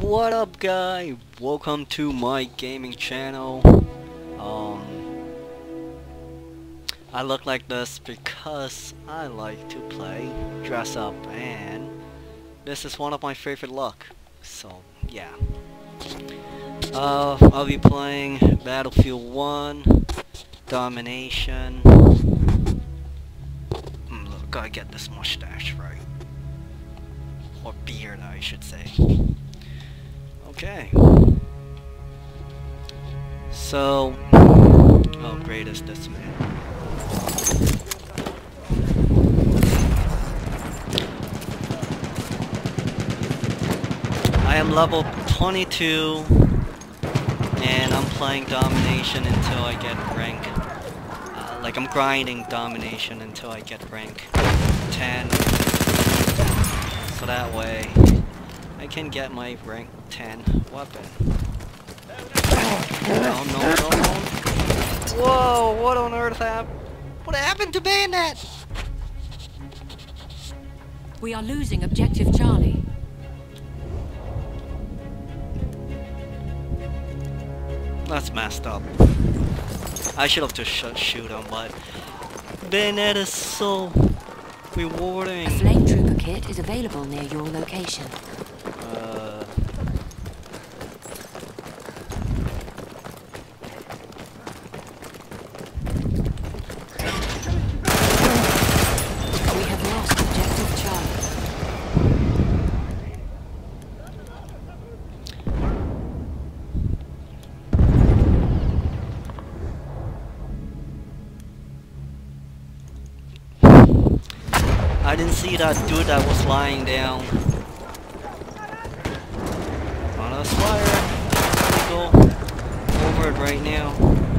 What up, guy? Welcome to my gaming channel. I look like this because I like to play dress up, and this is one of my favorite look. So yeah. I'll be playing Battlefield 1, Domination. Look, gotta get this mustache right. Or beard, I should say. Okay. So, how great is this man? I am level 22, and I'm playing Domination until I get rank. Like, I'm grinding Domination until I get rank 10. So that way, I can get my rank 10 weapon. No. Whoa, what on earth happened? What happened to Bayonet? We are losing objective Charlie. That's messed up. I should have just shoot him, but Bayonet is so rewarding. A flame trooper kit is available near your location. We have lost objective Charlie. I didn't see that dude that was lying down. On us fire. Let's go over it right now.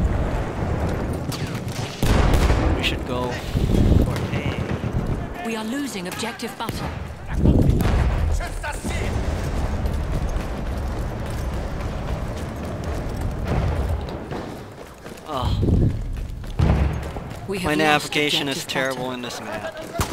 We should go for A. We are losing objective Butter. Oh, We have my lost navigation is objective terrible Butter. in this map.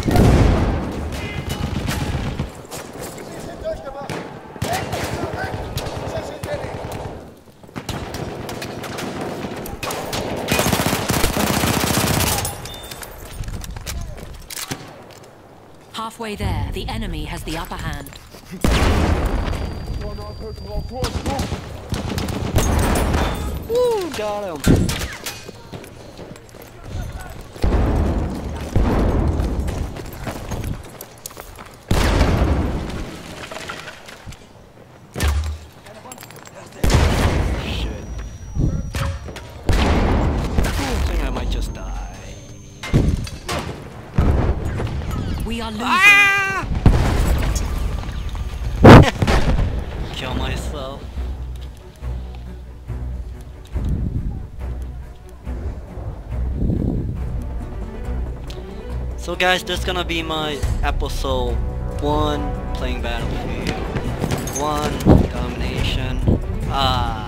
Halfway there, the enemy has the upper hand. Woo, got him. Shit. I think I might just die. We are losing. Ah! Kill myself. So guys, this is gonna be my episode 1 playing Battlefield 1 Domination.